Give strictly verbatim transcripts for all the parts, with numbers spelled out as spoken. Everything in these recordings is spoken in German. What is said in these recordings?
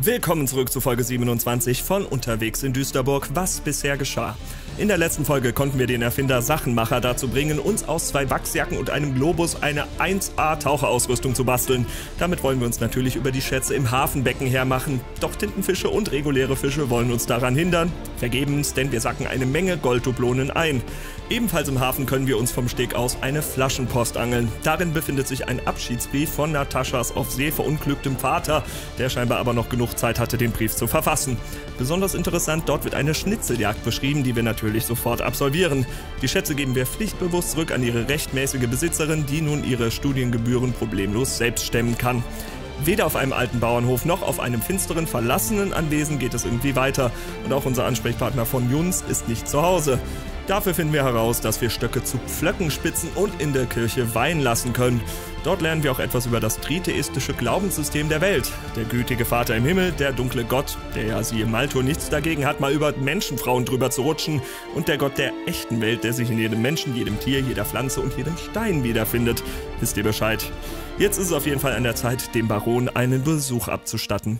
Willkommen zurück zu Folge siebenundzwanzig von Unterwegs in Düsterburg. Was bisher geschah? In der letzten Folge konnten wir den Erfinder Sachenmacher dazu bringen, uns aus zwei Wachsjacken und einem Globus eine eins A Taucherausrüstung zu basteln. Damit wollen wir uns natürlich über die Schätze im Hafenbecken hermachen. Doch Tintenfische und reguläre Fische wollen uns daran hindern. Vergebens, denn wir sacken eine Menge Golddublonen ein. Ebenfalls im Hafen können wir uns vom Steg aus eine Flaschenpost angeln. Darin befindet sich ein Abschiedsbrief von Nataschas auf See verunglücktem Vater, der scheinbar aber noch genug Zeit hatte, den Brief zu verfassen. Besonders interessant, dort wird eine Schnitzeljagd beschrieben, die wir natürlich sofort absolvieren. Die Schätze geben wir pflichtbewusst zurück an ihre rechtmäßige Besitzerin, die nun ihre Studiengebühren problemlos selbst stemmen kann. Weder auf einem alten Bauernhof noch auf einem finsteren, verlassenen Anwesen geht es irgendwie weiter. Und auch unser Ansprechpartner von Juns ist nicht zu Hause. Dafür finden wir heraus, dass wir Stöcke zu Pflöcken spitzen und in der Kirche weihen lassen können. Dort lernen wir auch etwas über das tritheistische Glaubenssystem der Welt. Der gütige Vater im Himmel, der dunkle Gott, der ja siehe Malto nichts dagegen hat, mal über Menschenfrauen drüber zu rutschen, und der Gott der echten Welt, der sich in jedem Menschen, jedem Tier, jeder Pflanze und jedem Stein wiederfindet. Wisst ihr Bescheid? Jetzt ist es auf jeden Fall an der Zeit, dem Baron einen Besuch abzustatten.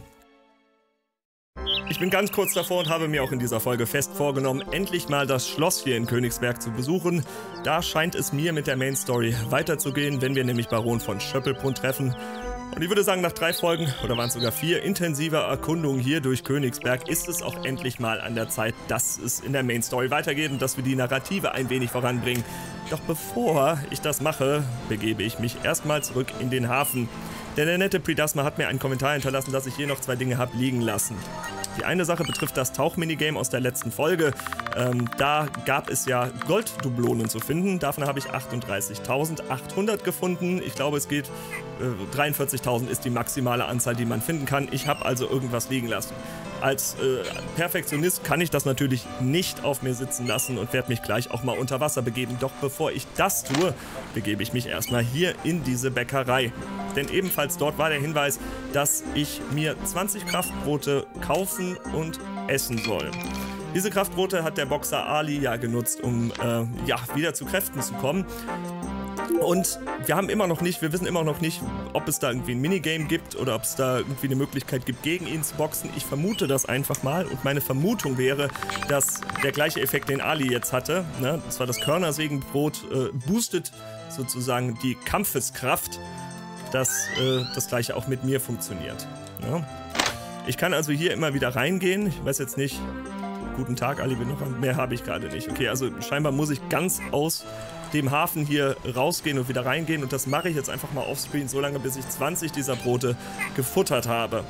Ich bin ganz kurz davor und habe mir auch in dieser Folge fest vorgenommen, endlich mal das Schloss hier in Königsberg zu besuchen. Da scheint es mir mit der Main Story weiterzugehen, wenn wir nämlich Baron von Schöppelbrunn treffen. Und ich würde sagen, nach drei Folgen, oder waren es sogar vier, intensiver Erkundung hier durch Königsberg, ist es auch endlich mal an der Zeit, dass es in der Main Story weitergeht und dass wir die Narrative ein wenig voranbringen. Doch bevor ich das mache, begebe ich mich erstmal zurück in den Hafen. Denn der nette Predasma hat mir einen Kommentar hinterlassen, dass ich hier noch zwei Dinge habe liegen lassen. Die eine Sache betrifft das Tauchminigame aus der letzten Folge. Ähm, da gab es ja Golddublonen zu finden. Davon habe ich achtunddreißigtausendachthundert gefunden. Ich glaube, es geht, äh, dreiundvierzigtausend ist die maximale Anzahl, die man finden kann. Ich habe also irgendwas liegen lassen. Als äh, Perfektionist kann ich das natürlich nicht auf mir sitzen lassen und werde mich gleich auch mal unter Wasser begeben. Doch bevor ich das tue, begebe ich mich erstmal hier in diese Bäckerei. Denn ebenfalls dort war der Hinweis, dass ich mir zwanzig Kraftbrote kaufen und essen soll. Diese Kraftbrote hat der Boxer Ali ja genutzt, um äh, ja, wieder zu Kräften zu kommen. Und wir haben immer noch nicht, wir wissen immer noch nicht, ob es da irgendwie ein Minigame gibt oder ob es da irgendwie eine Möglichkeit gibt, gegen ihn zu boxen. Ich vermute das einfach mal und meine Vermutung wäre, dass der gleiche Effekt, den Ali jetzt hatte, ne, das war das Körnersägenbrot, äh, boostet sozusagen die Kampfeskraft, dass äh, das gleiche auch mit mir funktioniert. Ja. Ich kann also hier immer wieder reingehen, ich weiß jetzt nicht, guten Tag Ali, bin noch mehr habe ich gerade nicht. Okay, also scheinbar muss ich ganz aus dem Hafen hier rausgehen und wieder reingehen und das mache ich jetzt einfach mal offscreen, so lange bis ich zwanzig dieser Brote gefuttert habe.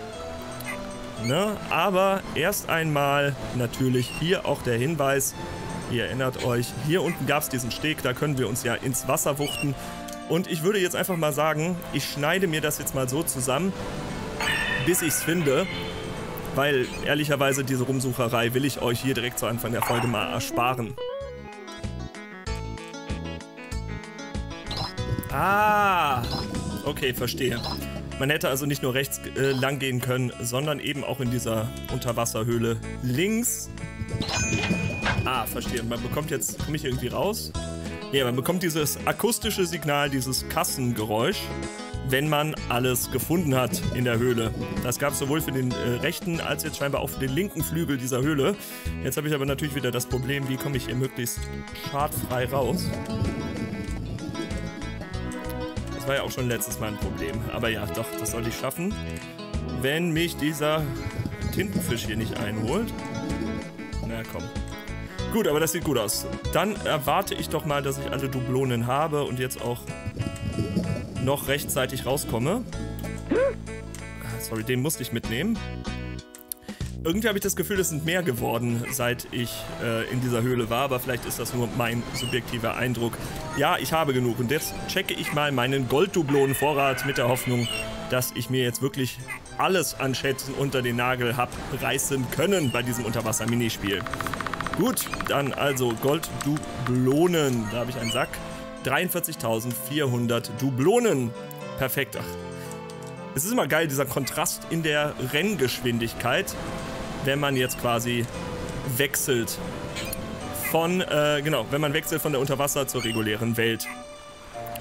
Ne? Aber erst einmal natürlich hier auch der Hinweis, ihr erinnert euch, hier unten gab es diesen Steg, da können wir uns ja ins Wasser wuchten. Und ich würde jetzt einfach mal sagen, ich schneide mir das jetzt mal so zusammen, bis ich es finde, weil ehrlicherweise diese Rumsucherei will ich euch hier direkt zu Anfang der Folge mal ersparen. Ah, okay, verstehe. Man hätte also nicht nur rechts äh, lang gehen können, sondern eben auch in dieser Unterwasserhöhle links. Ah, verstehe. Man bekommt jetzt, komme ich irgendwie raus? Ja, man bekommt dieses akustische Signal, dieses Kassengeräusch, wenn man alles gefunden hat in der Höhle. Das gab es sowohl für den äh, rechten als jetzt scheinbar auch für den linken Flügel dieser Höhle. Jetzt habe ich aber natürlich wieder das Problem, wie komme ich hier möglichst schadfrei raus? Das war ja auch schon letztes Mal ein Problem. Aber ja, doch, das sollte ich schaffen. Wenn mich dieser Tintenfisch hier nicht einholt. Na komm. Gut, aber das sieht gut aus. Dann erwarte ich doch mal, dass ich alle Dublonen habe und jetzt auch noch rechtzeitig rauskomme. Sorry, den musste ich mitnehmen. Irgendwie habe ich das Gefühl, es sind mehr geworden, seit ich äh, in dieser Höhle war, aber vielleicht ist das nur mein subjektiver Eindruck. Ja, ich habe genug und jetzt checke ich mal meinen Golddublonen-Vorrat mit der Hoffnung, dass ich mir jetzt wirklich alles an Schätzen unter den Nagel habe reißen können bei diesem Unterwasser-Minispiel. Gut, dann also Golddublonen, da habe ich einen Sack. dreiundvierzigtausendvierhundert Dublonen. Perfekt. Ach. Es ist immer geil, dieser Kontrast in der Renngeschwindigkeit, wenn man jetzt quasi wechselt von, äh, genau, wenn man wechselt von der Unterwasser zur regulären Welt.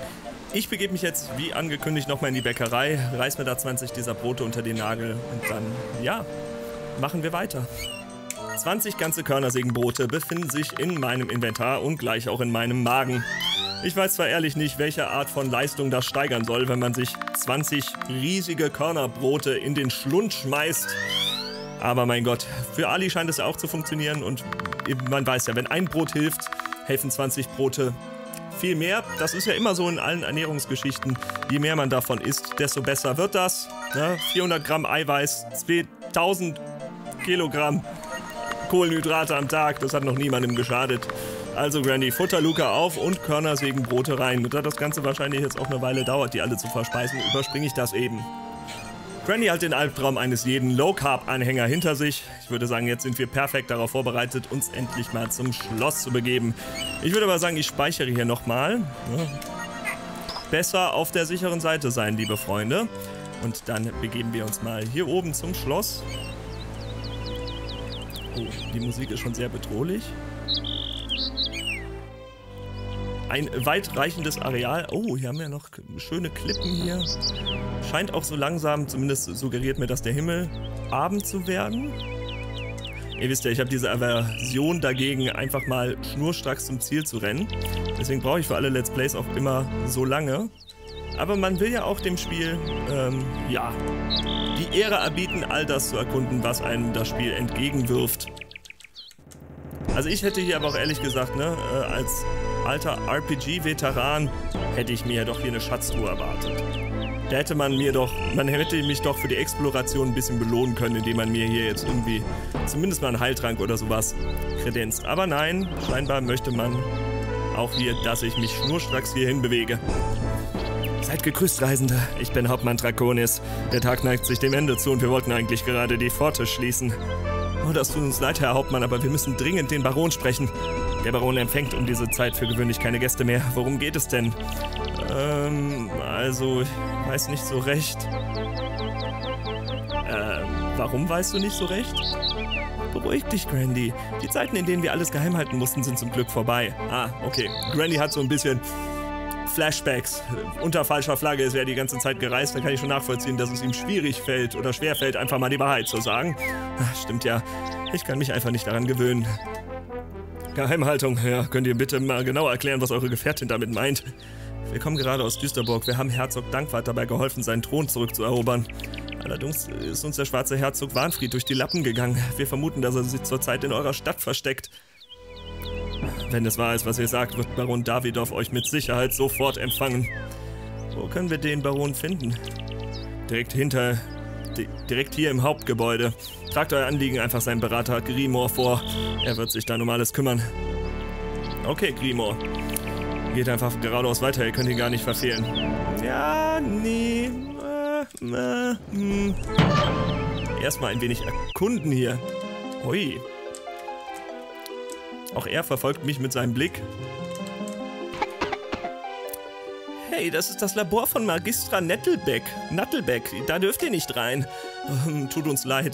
Ich begebe mich jetzt, wie angekündigt, nochmal in die Bäckerei, reiß mir da zwanzig dieser Brote unter den Nagel und dann, ja, machen wir weiter. zwanzig ganze Körnersägenbrote befinden sich in meinem Inventar und gleich auch in meinem Magen. Ich weiß zwar ehrlich nicht, welche Art von Leistung das steigern soll, wenn man sich zwanzig riesige Körnerbrote in den Schlund schmeißt. Aber mein Gott, für Ali scheint es ja auch zu funktionieren und man weiß ja, wenn ein Brot hilft, helfen zwanzig Brote viel mehr. Das ist ja immer so in allen Ernährungsgeschichten. Je mehr man davon isst, desto besser wird das. Ja, vierhundert Gramm Eiweiß, zweitausend Kilogramm Kohlenhydrate am Tag, das hat noch niemandem geschadet. Also Granny, Futterluke auf und Körnersägenbrote rein. Und da das Ganze wahrscheinlich jetzt auch eine Weile dauert, die alle zu verspeisen, überspringe ich das eben. Granny hat den Albtraum eines jeden Low-Carb-Anhänger hinter sich. Ich würde sagen, jetzt sind wir perfekt darauf vorbereitet, uns endlich mal zum Schloss zu begeben. Ich würde aber sagen, ich speichere hier nochmal. Ja. Besser auf der sicheren Seite sein, liebe Freunde. Und dann begeben wir uns mal hier oben zum Schloss. Oh, die Musik ist schon sehr bedrohlich. Ein weitreichendes Areal. Oh, hier haben wir noch schöne Klippen hier. Scheint auch so langsam, zumindest suggeriert mir das der Himmel, Abend zu werden. Ihr wisst ja, ich habe diese Aversion dagegen, einfach mal schnurstracks zum Ziel zu rennen. Deswegen brauche ich für alle Let's Plays auch immer so lange. Aber man will ja auch dem Spiel, ähm, ja, die Ehre erbieten, all das zu erkunden, was einem das Spiel entgegenwirft. Also ich hätte hier aber auch ehrlich gesagt, ne, äh, als alter R P G-Veteran hätte ich mir ja doch hier eine Schatztruhe erwartet. Da hätte man mir doch, man hätte mich doch für die Exploration ein bisschen belohnen können, indem man mir hier jetzt irgendwie zumindest mal einen Heiltrank oder sowas kredenzt. Aber nein, scheinbar möchte man auch hier, dass ich mich schnurstracks hierhin bewege. Seid gegrüßt, Reisende. Ich bin Hauptmann Draconis. Der Tag neigt sich dem Ende zu und wir wollten eigentlich gerade die Pforte schließen. Oh, das tut uns leid, Herr Hauptmann, aber wir müssen dringend den Baron sprechen. Der Baron empfängt um diese Zeit für gewöhnlich keine Gäste mehr. Worum geht es denn? Ähm, also, ich weiß nicht so recht. Ähm, warum weißt du nicht so recht? Beruhig dich, Grandy. Die Zeiten, in denen wir alles geheim halten mussten, sind zum Glück vorbei. Ah, okay. Grandy hat so ein bisschen Flashbacks. Unter falscher Flagge ist er die ganze Zeit gereist. Da kann ich schon nachvollziehen, dass es ihm schwierig fällt oder schwer fällt, einfach mal die Wahrheit zu sagen. Ach, stimmt ja. Ich kann mich einfach nicht daran gewöhnen. Geheimhaltung, ja, könnt ihr bitte mal genau erklären, was eure Gefährtin damit meint? Wir kommen gerade aus Düsterburg. Wir haben Herzog Dankwart dabei geholfen, seinen Thron zurückzuerobern. Allerdings ist uns der schwarze Herzog Warnfried durch die Lappen gegangen. Wir vermuten, dass er sich zurzeit in eurer Stadt versteckt. Wenn es wahr ist, was ihr sagt, wird Baron Davidoff euch mit Sicherheit sofort empfangen. Wo können wir den Baron finden? Direkt hinter... Di direkt hier im Hauptgebäude. Tragt euer Anliegen einfach seinem Berater Grimor vor. Er wird sich dann um alles kümmern. Okay, Grimor. Geht einfach geradeaus weiter, ihr könnt ihn gar nicht verfehlen. Ja, nee. Äh, äh, hm. Erstmal ein wenig erkunden hier. Hui. Auch er verfolgt mich mit seinem Blick. Hey, das ist das Labor von Magistra Nettelbeck. Nattelbeck, da dürft ihr nicht rein. Ähm, tut uns leid.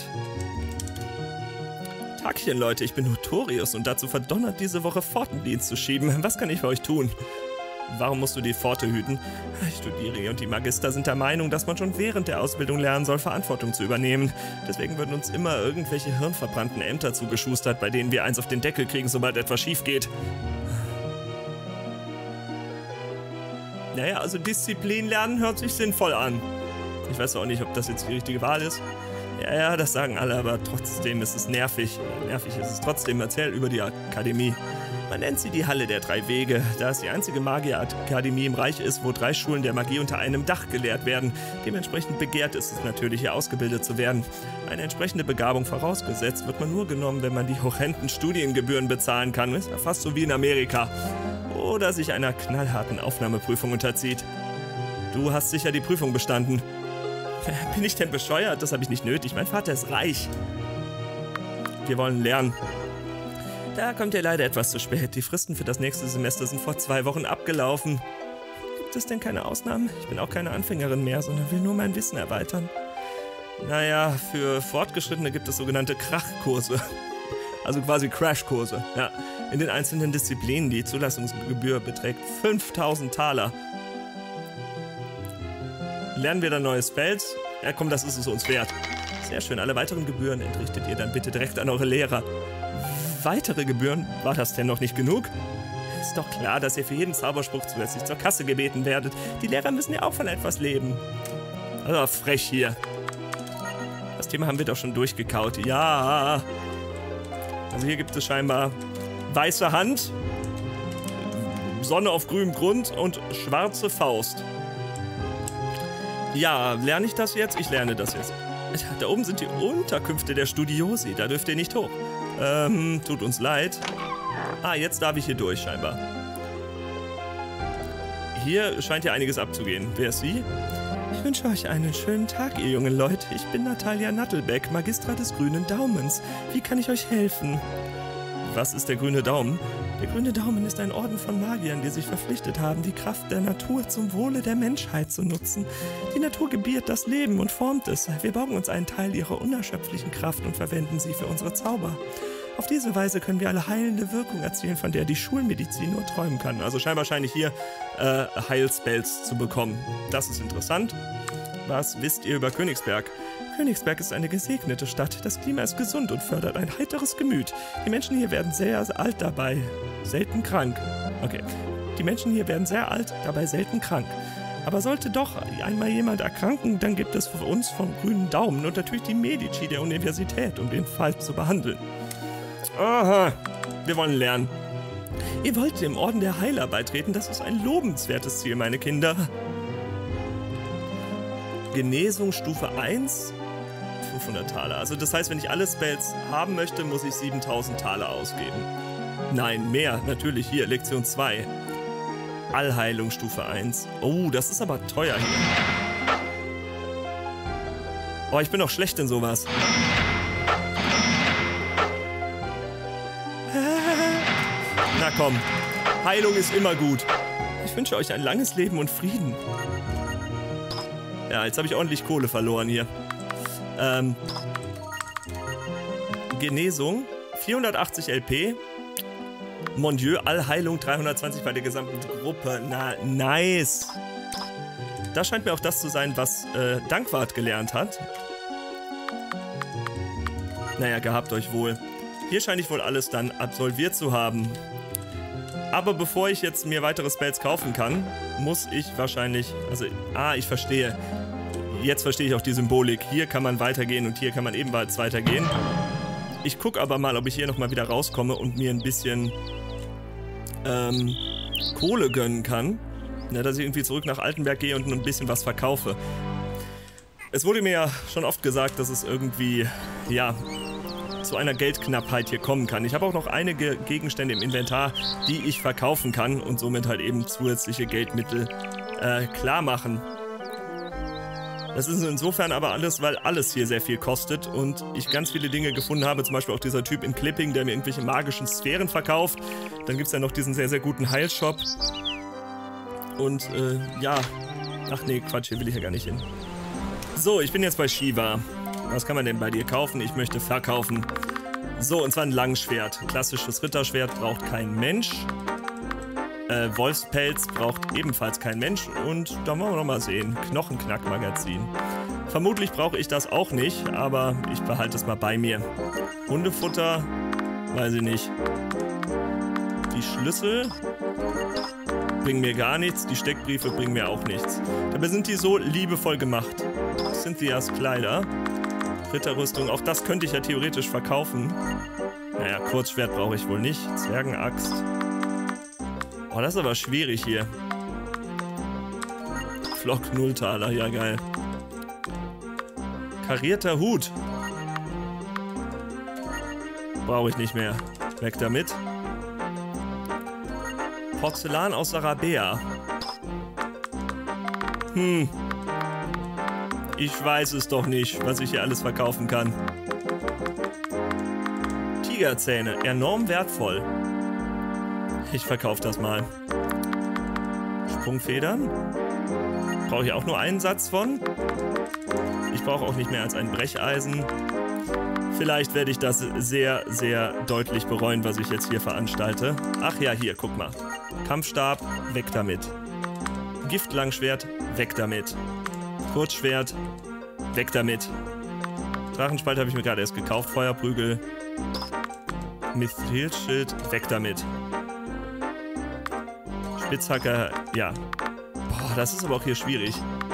Tagchen, Leute, ich bin Notorius und dazu verdonnert, diese Woche Pfortendienst zu schieben. Was kann ich für euch tun? Warum musst du die Pforte hüten? Ich studiere und die Magister sind der Meinung, dass man schon während der Ausbildung lernen soll, Verantwortung zu übernehmen. Deswegen werden uns immer irgendwelche hirnverbrannten Ämter zugeschustert, bei denen wir eins auf den Deckel kriegen, sobald etwas schief geht. Naja, also Disziplin lernen hört sich sinnvoll an. Ich weiß auch nicht, ob das jetzt die richtige Wahl ist. Ja, ja, das sagen alle, aber trotzdem ist es nervig. Nervig ist es trotzdem. Erzähl über die Akademie. Man nennt sie die Halle der drei Wege, da es die einzige Magierakademie im Reich ist, wo drei Schulen der Magie unter einem Dach gelehrt werden. Dementsprechend begehrt ist es natürlich, hier ausgebildet zu werden. Eine entsprechende Begabung vorausgesetzt, wird man nur genommen, wenn man die horrenden Studiengebühren bezahlen kann. Ist ja fast so wie in Amerika. Oder sich einer knallharten Aufnahmeprüfung unterzieht. Du hast sicher die Prüfung bestanden. Bin ich denn bescheuert? Das habe ich nicht nötig. Mein Vater ist reich. Wir wollen lernen. Da kommt ihr leider etwas zu spät. Die Fristen für das nächste Semester sind vor zwei Wochen abgelaufen. Gibt es denn keine Ausnahmen? Ich bin auch keine Anfängerin mehr, sondern will nur mein Wissen erweitern. Naja, für Fortgeschrittene gibt es sogenannte Krachkurse. Also quasi Crashkurse. Ja, in den einzelnen Disziplinen. Die Zulassungsgebühr beträgt fünftausend Taler. lernen wir dann neue Spells? Ja komm, das ist es uns wert. Sehr schön, alle weiteren Gebühren entrichtet ihr dann bitte direkt an eure Lehrer. Weitere Gebühren? War das denn noch nicht genug? Ist doch klar, dass ihr für jeden Zauberspruch zusätzlich zur Kasse gebeten werdet. Die Lehrer müssen ja auch von etwas leben. Also frech hier. Das Thema haben wir doch schon durchgekaut. Ja. Also hier gibt es scheinbar weiße Hand, Sonne auf grünem Grund und schwarze Faust. Ja, lerne ich das jetzt? Ich lerne das jetzt. Da oben sind die Unterkünfte der Studiosi. Da dürft ihr nicht hoch. Ähm, tut uns leid. Ah, jetzt darf ich hier durch, scheinbar. Hier scheint ja einiges abzugehen. Wer ist sie? Ich wünsche euch einen schönen Tag, ihr jungen Leute. Ich bin Natalia Nattelbeck, Magistra des grünen Daumens. Wie kann ich euch helfen? Was ist der grüne Daumen? Der grüne Daumen ist ein Orden von Magiern, die sich verpflichtet haben, die Kraft der Natur zum Wohle der Menschheit zu nutzen. Die Natur gebiert das Leben und formt es. Wir borgen uns einen Teil ihrer unerschöpflichen Kraft und verwenden sie für unsere Zauber. Auf diese Weise können wir eine heilende Wirkung erzielen, von der die Schulmedizin nur träumen kann. Also scheinbar scheine ich hier äh, Heilspells zu bekommen. Das ist interessant. Was wisst ihr über Königsberg? Königsberg ist eine gesegnete Stadt. Das Klima ist gesund und fördert ein heiteres Gemüt. Die Menschen hier werden sehr alt dabei, selten krank. Okay. Die Menschen hier werden sehr alt, dabei selten krank. Aber sollte doch einmal jemand erkranken, dann gibt es für uns vom grünen Daumen und natürlich die Medici der Universität, um den Fall zu behandeln. Aha, wir wollen lernen. Ihr wollt dem Orden der Heiler beitreten, das ist ein lobenswertes Ziel, meine Kinder. Genesung Stufe eins, fünfhundert Taler. Also das heißt, wenn ich alle Spells haben möchte, muss ich siebentausend Taler ausgeben. Nein, mehr, natürlich hier, Lektion zwei. Allheilung Stufe eins. Oh, das ist aber teuer hier. Oh, ich bin doch schlecht in sowas. Na komm, Heilung ist immer gut. Ich wünsche euch ein langes Leben und Frieden. Ja, jetzt habe ich ordentlich Kohle verloren hier. Ähm, Genesung, vierhundertachtzig L P. Mon Dieu, Allheilung dreihundertzwanzig bei der gesamten Gruppe. Na, nice. Das scheint mir auch das zu sein, was äh, Dankwart gelernt hat. Naja, gehabt euch wohl. Hier scheine ich wohl alles dann absolviert zu haben. Aber bevor ich jetzt mir weitere Spells kaufen kann, muss ich wahrscheinlich... Also, ah, ich verstehe. Jetzt verstehe ich auch die Symbolik. Hier kann man weitergehen und hier kann man ebenfalls weitergehen. Ich gucke aber mal, ob ich hier nochmal wieder rauskomme und mir ein bisschen ähm, Kohle gönnen kann. Ja, dass ich irgendwie zurück nach Altenberg gehe und ein bisschen was verkaufe. Es wurde mir ja schon oft gesagt, dass es irgendwie, ja... zu einer Geldknappheit hier kommen kann. Ich habe auch noch einige Gegenstände im Inventar, die ich verkaufen kann und somit halt eben zusätzliche Geldmittel äh, klar machen. Das ist insofern aber alles, weil alles hier sehr viel kostet und ich ganz viele Dinge gefunden habe, zum Beispiel auch dieser Typ in Clipping, der mir irgendwelche magischen Sphären verkauft. Dann gibt es ja noch diesen sehr, sehr guten Heilshop. Und äh, ja, ach nee, Quatsch, hier will ich ja gar nicht hin. So, ich bin jetzt bei Shiva. Was kann man denn bei dir kaufen? Ich möchte verkaufen. So, und zwar ein Langschwert. Klassisches Ritterschwert braucht kein Mensch. Äh, Wolfspelz braucht ebenfalls kein Mensch. Und da wollen wir noch mal sehen. Knochenknackmagazin. Vermutlich brauche ich das auch nicht, aber ich behalte es mal bei mir. Hundefutter, weiß ich nicht. Die Schlüssel bringen mir gar nichts. Die Steckbriefe bringen mir auch nichts. Dabei sind die so liebevoll gemacht. Cynthias Kleider. Ritterrüstung, auch das könnte ich ja theoretisch verkaufen. Naja, Kurzschwert brauche ich wohl nicht. Zwergenaxt. Oh, das ist aber schwierig hier. Flock Nulltaler, ja geil. Karierter Hut. Brauche ich nicht mehr. Weg damit. Porzellan aus Sarabea. Hm. Ich weiß es doch nicht, was ich hier alles verkaufen kann. Tigerzähne, enorm wertvoll. Ich verkaufe das mal. Sprungfedern. Brauche ich auch nur einen Satz von. Ich brauche auch nicht mehr als ein Brecheisen. Vielleicht werde ich das sehr, sehr deutlich bereuen, was ich jetzt hier veranstalte. Ach ja, hier, guck mal. Kampfstab, weg damit. Giftlangschwert, weg damit. Kurzschwert. Weg damit. Drachenspalt habe ich mir gerade erst gekauft. Feuerprügel. Mithrilschild. Weg damit. Spitzhacker. Ja. Boah, das ist aber auch hier schwierig.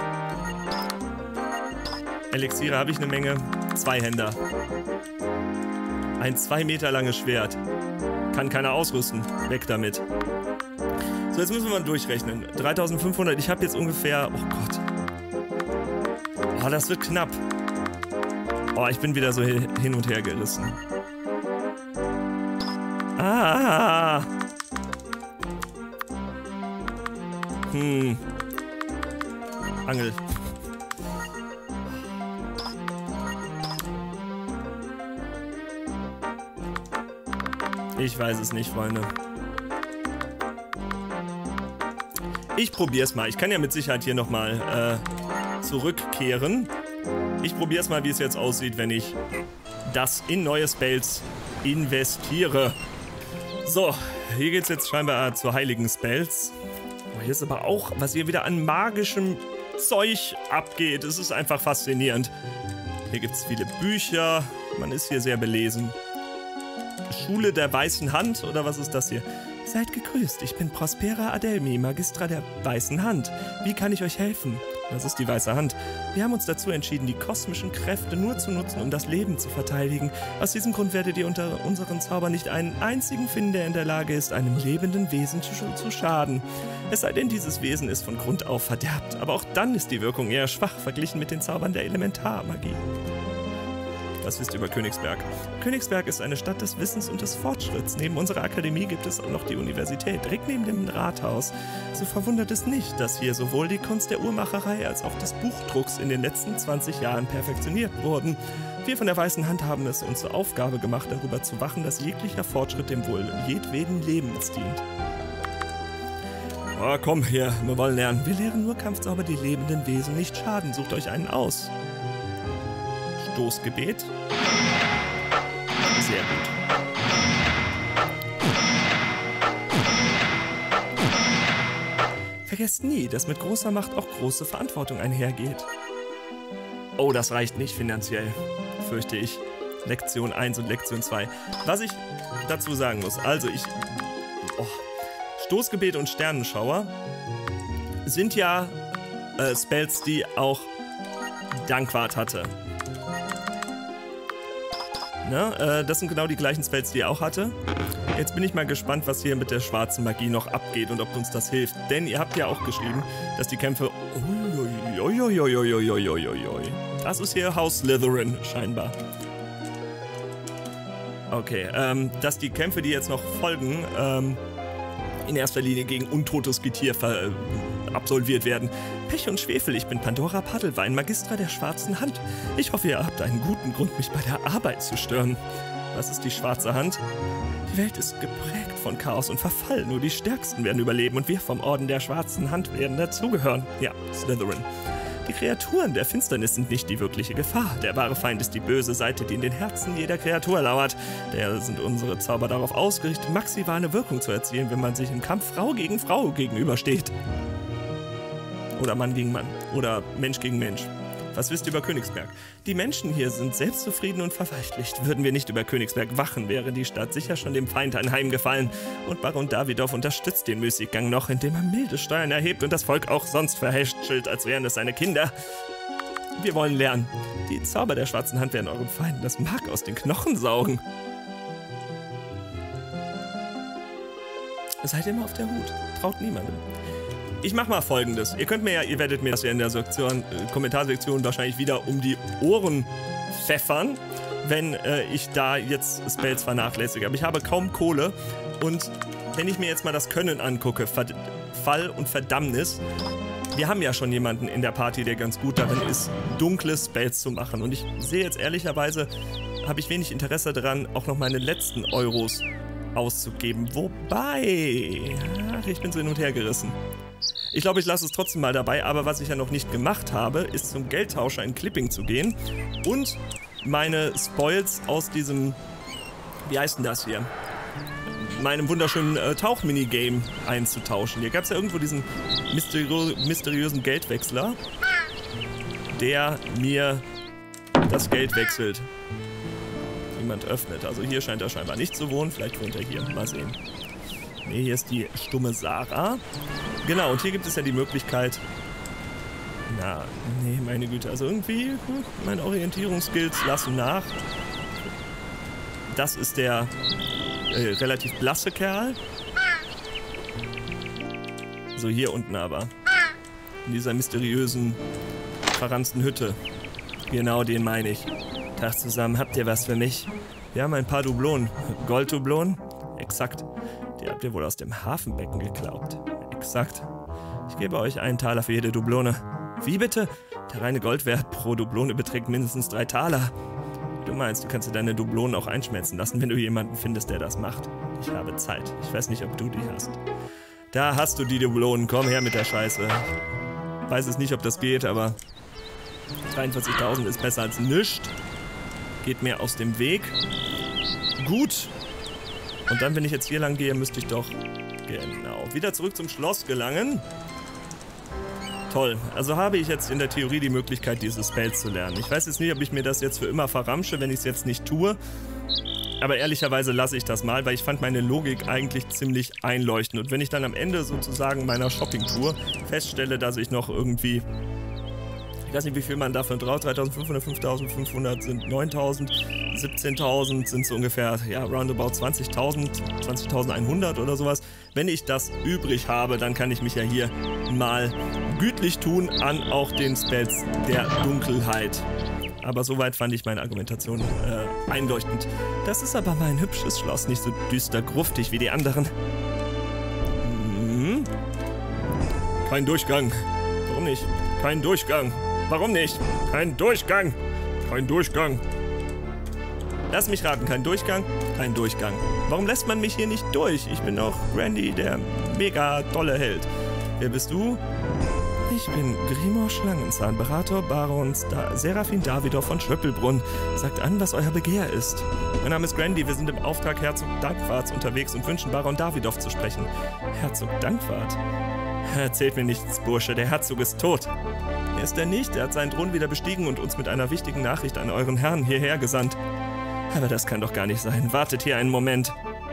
Elixiere habe ich eine Menge. Zweihänder. Ein zwei Meter langes Schwert. Kann keiner ausrüsten. Weg damit. So, jetzt müssen wir mal durchrechnen. dreitausendfünfhundert. Ich habe jetzt ungefähr... Oh Gott. Oh, das wird knapp. Oh, ich bin wieder so hin und her gerissen. Ah. Hm. Angel. Ich weiß es nicht, Freunde. Ich probier's mal. Ich kann ja mit Sicherheit hier nochmal äh, zurückkehren. Ich probier's mal, wie es jetzt aussieht, wenn ich das in neue Spells investiere. So, hier geht's jetzt scheinbar zu heiligen Spells. Oh, hier ist aber auch, was hier wieder an magischem Zeug abgeht. Es ist einfach faszinierend. Hier gibt's viele Bücher. Man ist hier sehr belesen. Schule der Weißen Hand, oder was ist das hier? Seid gegrüßt, ich bin Prospera Adelmi, Magistra der Weißen Hand. Wie kann ich euch helfen? Das ist die Weiße Hand. Wir haben uns dazu entschieden, die kosmischen Kräfte nur zu nutzen, um das Leben zu verteidigen. Aus diesem Grund werdet ihr unter unseren Zaubern nicht einen einzigen finden, der in der Lage ist, einem lebenden Wesen zu, zu schaden. Es sei denn, dieses Wesen ist von Grund auf verderbt. Aber auch dann ist die Wirkung eher schwach, verglichen mit den Zaubern der Elementarmagie. Was wisst ihr über Königsberg? Königsberg ist eine Stadt des Wissens und des Fortschritts. Neben unserer Akademie gibt es auch noch die Universität, direkt neben dem Rathaus. So verwundert es nicht, dass hier sowohl die Kunst der Uhrmacherei als auch des Buchdrucks in den letzten zwanzig Jahren perfektioniert wurden. Wir von der Weißen Hand haben es uns zur Aufgabe gemacht, darüber zu wachen, dass jeglicher Fortschritt dem Wohl jedweden Lebens dient. Oh, komm hier, wir wollen lernen. Wir lehren nur Kampfzauber, die lebenden Wesen nicht schaden. Sucht euch einen aus. Stoßgebet. Sehr gut. Vergesst nie, dass mit großer Macht auch große Verantwortung einhergeht. Oh, das reicht nicht finanziell, fürchte ich. Lektion eins und Lektion zwei. Was ich dazu sagen muss, also ich... Oh, Stoßgebet und Sternenschauer sind ja äh, Spells, die auch Dankwart hatte. Ne? Äh, das sind genau die gleichen Spells, die er auch hatte. Jetzt bin ich mal gespannt, was hier mit der schwarzen Magie noch abgeht und ob uns das hilft. Denn ihr habt ja auch geschrieben, dass die Kämpfe... Das ist hier Haus Slytherin, scheinbar. Okay, ähm, dass die Kämpfe, die jetzt noch folgen, ähm, in erster Linie gegen untotes Getier ver... absolviert werden. Pech und Schwefel, ich bin Pandora Paddelwein, Magistra der Schwarzen Hand. Ich hoffe, ihr habt einen guten Grund, mich bei der Arbeit zu stören. Was ist die Schwarze Hand? Die Welt ist geprägt von Chaos und Verfall. Nur die Stärksten werden überleben und wir vom Orden der Schwarzen Hand werden dazugehören. Ja, Slytherin. Die Kreaturen der Finsternis sind nicht die wirkliche Gefahr. Der wahre Feind ist die böse Seite, die in den Herzen jeder Kreatur lauert. Daher sind unsere Zauber darauf ausgerichtet, maximale Wirkung zu erzielen, wenn man sich im Kampf Frau gegen Frau gegenübersteht. Oder Mann gegen Mann. Oder Mensch gegen Mensch. Was wisst ihr über Königsberg? Die Menschen hier sind selbstzufrieden und verweichlicht. Würden wir nicht über Königsberg wachen, wäre die Stadt sicher schon dem Feind anheimgefallen. Und Baron Davidoff unterstützt den Müßiggang noch, indem er milde Steuern erhebt und das Volk auch sonst verhätschelt, als wären es seine Kinder. Wir wollen lernen. Die Zauber der Schwarzen Hand werden euren Feinden das Mark aus den Knochen saugen. Seid immer auf der Hut. Traut niemandem. Ich mach mal Folgendes. Ihr könnt mir ja, ihr werdet mir das ja in der Sektion, äh, Kommentarsektion wahrscheinlich wieder um die Ohren pfeffern, wenn äh, ich da jetzt Spells vernachlässige. Aber ich habe kaum Kohle und wenn ich mir jetzt mal das Können angucke, Ver- Fall und Verdammnis, wir haben ja schon jemanden in der Party, der ganz gut darin ist, dunkle Spells zu machen. Und ich sehe jetzt ehrlicherweise, habe ich wenig Interesse daran, auch noch meine letzten Euros auszugeben. Wobei, ach, ich bin so hin und her gerissen. Ich glaube, ich lasse es trotzdem mal dabei, aber was ich ja noch nicht gemacht habe, ist zum Geldtauscher in Clipping zu gehen und meine Spoils aus diesem, wie heißt denn das hier, meinem wunderschönen äh, Tauchminigame einzutauschen. Hier gab es ja irgendwo diesen mysteriö mysteriösen Geldwechsler. der mir das Geld wechselt. Niemand öffnet. Also hier scheint er scheinbar nicht zu wohnen. Vielleicht wohnt er hier. Mal sehen. Ne, hier ist die stumme Sarah. Genau, und hier gibt es ja die Möglichkeit... Na, nee, meine Güte. Also irgendwie, hm, meine Orientierungsskills lassen nach. Das ist der äh, relativ blasse Kerl. So, hier unten aber. In dieser mysteriösen, verranzten Hütte. Genau, den meine ich. Tag zusammen, habt ihr was für mich? Wir haben ein paar Dublonen. Golddublonen? Exakt. Die habt ihr wohl aus dem Hafenbecken geklaut. Exakt. Ich gebe euch einen Taler für jede Dublone. Wie bitte? Der reine Goldwert pro Dublone beträgt mindestens drei Taler. Du meinst, du kannst dir deine Dublonen auch einschmelzen lassen, wenn du jemanden findest, der das macht. Ich habe Zeit. Ich weiß nicht, ob du die hast. Da hast du die Dublonen. Komm her mit der Scheiße. Ich weiß es nicht, ob das geht, aber dreiundvierzigtausend ist besser als nichts. Geht mir aus dem Weg. Gut. Und dann, wenn ich jetzt hier lang gehe, müsste ich doch genau wieder zurück zum Schloss gelangen. Toll. Also habe ich jetzt in der Theorie die Möglichkeit, diese Spells zu lernen. Ich weiß jetzt nicht, ob ich mir das jetzt für immer verramsche, wenn ich es jetzt nicht tue. Aber ehrlicherweise lasse ich das mal, weil ich fand meine Logik eigentlich ziemlich einleuchtend. Und wenn ich dann am Ende sozusagen meiner Shopping-Tour feststelle, dass ich noch irgendwie... Ich weiß nicht, wie viel man dafür traut. dreitausendfünfhundert, fünftausendfünfhundert sind neuntausend, siebzehntausend sind so ungefähr, ja, roundabout zwanzigtausend, zwanzigtausendeinhundert oder sowas. Wenn ich das übrig habe, dann kann ich mich ja hier mal gütlich tun an auch den Spells der Dunkelheit. Aber soweit fand ich meine Argumentation äh, einleuchtend. Das ist aber mein hübsches Schloss, nicht so düster gruftig wie die anderen. Hm. Kein Durchgang. Warum nicht? Kein Durchgang. Warum nicht? Kein Durchgang. Kein Durchgang. Lass mich raten, kein Durchgang? Kein Durchgang. Warum lässt man mich hier nicht durch? Ich bin doch Randy, der mega tolle Held. Wer bist du? Ich bin Grimor Schlangenzahn, Berater Barons da Serafin Davidoff von Schöppelbrunn. Sagt an, was euer Begehr ist. Mein Name ist Randy, wir sind im Auftrag Herzog Dankwarts unterwegs und wünschen Baron Davidoff zu sprechen. Herzog Dankwart? Erzählt mir nichts, Bursche, der Herzog ist tot. Er ist er nicht, er hat seinen Thron wieder bestiegen und uns mit einer wichtigen Nachricht an euren Herrn hierher gesandt. Aber das kann doch gar nicht sein. Wartet hier einen Moment.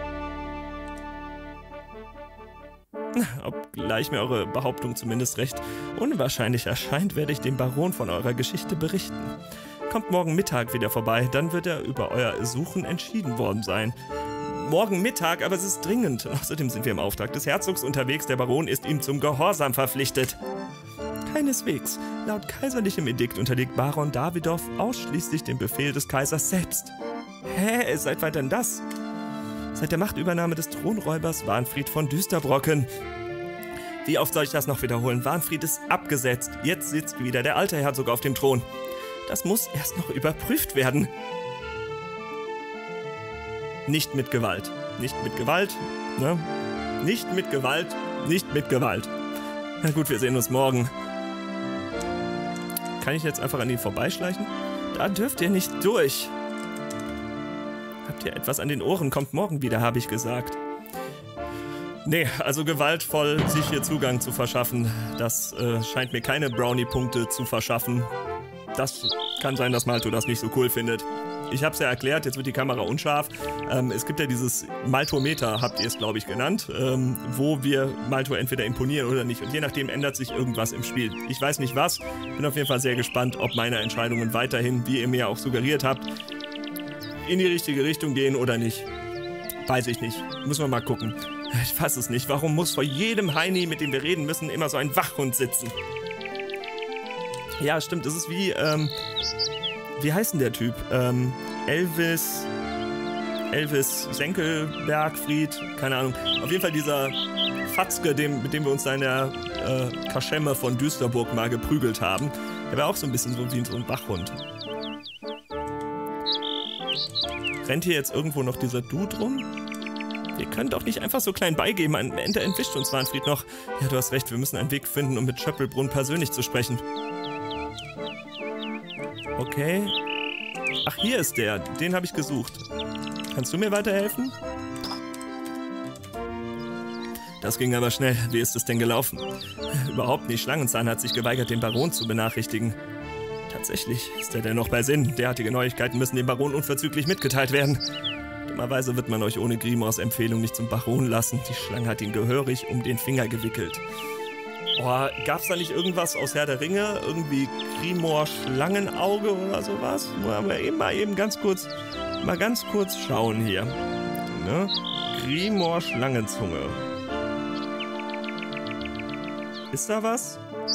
Obgleich mir eure Behauptung zumindest recht unwahrscheinlich erscheint, werde ich dem Baron von eurer Geschichte berichten. Kommt morgen Mittag wieder vorbei, dann wird er über euer Suchen entschieden worden sein. Morgen Mittag, aber es ist dringend. Außerdem sind wir im Auftrag des Herzogs unterwegs. Der Baron ist ihm zum Gehorsam verpflichtet. Keineswegs. Laut kaiserlichem Edikt unterliegt Baron Davidoff ausschließlich dem Befehl des Kaisers selbst. Hä? Seit wann denn das? Seit der Machtübernahme des Thronräubers Wahnfried von Düsterbrocken. Wie oft soll ich das noch wiederholen? Wahnfried ist abgesetzt. Jetzt sitzt wieder der alte Herzog auf dem Thron. Das muss erst noch überprüft werden. Nicht mit Gewalt. Nicht mit Gewalt. Ne? Nicht mit Gewalt. Nicht mit Gewalt. Na gut, wir sehen uns morgen. Kann ich jetzt einfach an ihn vorbeischleichen? Da dürft ihr nicht durch. Habt ihr etwas an den Ohren? Kommt morgen wieder, habe ich gesagt. Nee, also gewaltvoll sich hier Zugang zu verschaffen, das äh, scheint mir keine Brownie-Punkte zu verschaffen. Das kann sein, dass Malto das nicht so cool findet. Ich habe es ja erklärt, jetzt wird die Kamera unscharf. Ähm, es gibt ja dieses Maltometer, habt ihr es, glaube ich, genannt, ähm, wo wir Malto entweder imponieren oder nicht. Und je nachdem ändert sich irgendwas im Spiel. Ich weiß nicht was, bin auf jeden Fall sehr gespannt, ob meine Entscheidungen weiterhin, wie ihr mir auch suggeriert habt, in die richtige Richtung gehen oder nicht. Weiß ich nicht. Müssen wir mal gucken. Ich fasse es nicht. Warum muss vor jedem Heini, mit dem wir reden müssen, immer so ein Wachhund sitzen? Ja, stimmt. Das ist wie, ähm, wie heißt denn der Typ? Ähm, Elvis, Elvis Senkelbergfried, keine Ahnung. Auf jeden Fall dieser Fatzke, dem, mit dem wir uns da in der äh, Kaschemme von Düsterburg mal geprügelt haben. Der war auch so ein bisschen so wie so ein Wachhund. Rennt hier jetzt irgendwo noch dieser Dude rum? Wir können doch nicht einfach so klein beigeben. Am Ende entwischt uns Wahnfried noch. Ja, du hast recht, wir müssen einen Weg finden, um mit Schöppelbrunn persönlich zu sprechen. Okay. Ach, hier ist der. Den habe ich gesucht. Kannst du mir weiterhelfen? Das ging aber schnell. Wie ist es denn gelaufen? Überhaupt nicht. Schlangenzahn hat sich geweigert, den Baron zu benachrichtigen. Tatsächlich ist er denn noch bei Sinn. Derartige Neuigkeiten müssen dem Baron unverzüglich mitgeteilt werden. Dummerweise wird man euch ohne Grimors Empfehlung nicht zum Baron lassen. Die Schlange hat ihn gehörig um den Finger gewickelt. Oh, gab's da nicht irgendwas aus Herr der Ringe? Irgendwie Grimor Schlangenauge oder sowas? Wollen wir eben mal eben ganz kurz, mal ganz kurz schauen hier. Ne? Grimor Schlangenzunge. Ist da was?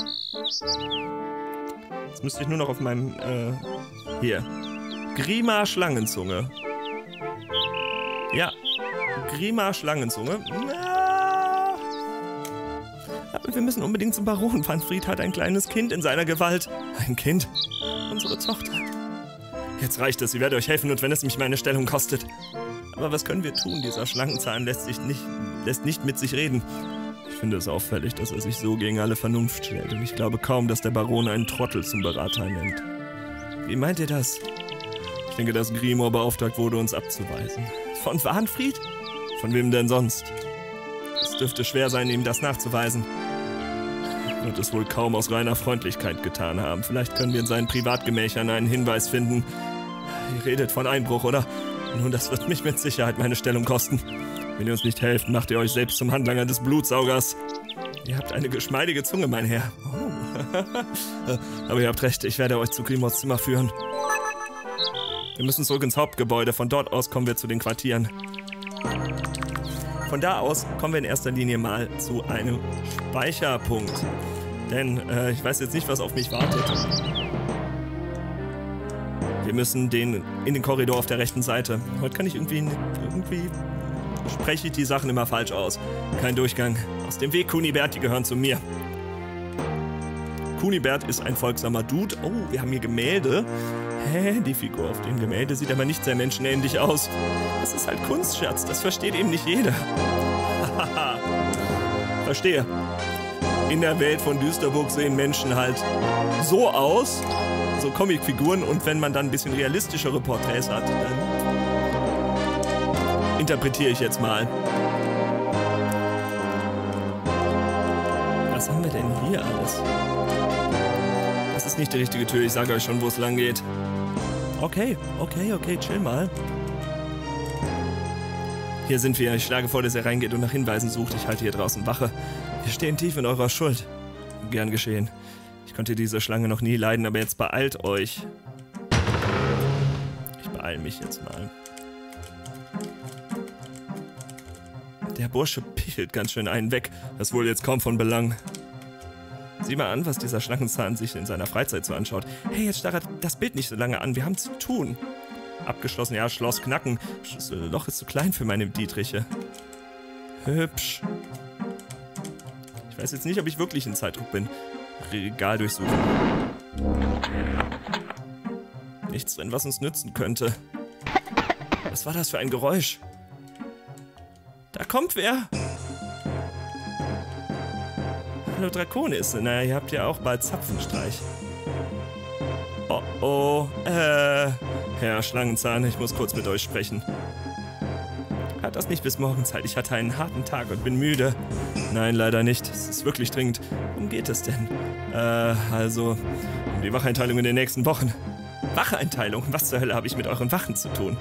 Jetzt müsste ich nur noch auf meinem, äh, hier. Grima Schlangenzunge. Ja. Grima Schlangenzunge. Na. Aber wir müssen unbedingt zum Baron. Wanfried hat ein kleines Kind in seiner Gewalt. Ein Kind? Unsere Tochter. Jetzt reicht es, ich werde euch helfen und wenn es mich meine Stellung kostet. Aber was können wir tun? Dieser Schlangenzahn lässt sich nicht, lässt nicht mit sich reden. Ich finde es auffällig, dass er sich so gegen alle Vernunft stellt und ich glaube kaum, dass der Baron einen Trottel zum Berater nennt. Wie meint ihr das? Ich denke, dass Grimor beauftragt wurde, uns abzuweisen. Von Wanfried? Von wem denn sonst? Es dürfte schwer sein, ihm das nachzuweisen. Wird es wohl kaum aus reiner Freundlichkeit getan haben. Vielleicht können wir in seinen Privatgemächern einen Hinweis finden. Ihr redet von Einbruch, oder? Nun, das wird mich mit Sicherheit meine Stellung kosten. Wenn ihr uns nicht helft, macht ihr euch selbst zum Handlanger des Blutsaugers. Ihr habt eine geschmeidige Zunge, mein Herr. Oh. Aber ihr habt recht, ich werde euch zu Grimors Zimmer führen. Wir müssen zurück ins Hauptgebäude, von dort aus kommen wir zu den Quartieren. Von da aus kommen wir in erster Linie mal zu einem Speicherpunkt. Denn äh, ich weiß jetzt nicht, was auf mich wartet. Wir müssen den, in den Korridor auf der rechten Seite. Heute kann ich irgendwie, irgendwie spreche ich die Sachen immer falsch aus. Kein Durchgang. Aus dem Weg, Kunibert, die gehören zu mir. Kunibert ist ein folgsamer Dude. Oh, wir haben hier Gemälde. Hä, die Figur auf dem Gemälde sieht aber nicht sehr menschenähnlich aus. Das ist halt Kunst, Schatz. Das versteht eben nicht jeder. Haha. Verstehe. In der Welt von Düsterburg sehen Menschen halt so aus. So Comicfiguren. Und wenn man dann ein bisschen realistischere Porträts hat, dann interpretiere ich jetzt mal. Was haben wir denn hier alles? Das ist nicht die richtige Tür, ich sage euch schon, wo es lang geht. Okay, okay, okay, chill mal. Hier sind wir, ich schlage vor, dass er reingeht und nach Hinweisen sucht. Ich halte hier draußen Wache. Wir stehen tief in eurer Schuld. Gern geschehen. Ich konnte diese Schlange noch nie leiden, aber jetzt beeilt euch. Ich beeile mich jetzt mal. Der Bursche pichelt ganz schön einen weg. Das ist wohl jetzt kaum von Belang. Sieh mal an, was dieser Schlangenzahn sich in seiner Freizeit so anschaut. Hey, jetzt starrt das Bild nicht so lange an. Wir haben zu tun. Abgeschlossen, ja, Schloss knacken. Das Loch ist zu klein für meine Dietriche. Hübsch. Ich weiß jetzt nicht, ob ich wirklich in Zeitdruck bin. Regal durchsuchen. Nichts drin, was uns nützen könnte. Was war das für ein Geräusch? Da kommt wer. Hallo Draconis. Na, ihr habt ja auch bald Zapfenstreich. Oh oh. Äh. Herr Schlangenzahn, ich muss kurz mit euch sprechen. Hat das nicht bis morgen Zeit? Ich hatte einen harten Tag und bin müde. Nein, leider nicht. Es ist wirklich dringend. Worum geht es denn? Äh, also, um die Wacheinteilung in den nächsten Wochen. Wacheinteilung? Was zur Hölle habe ich mit euren Wachen zu tun?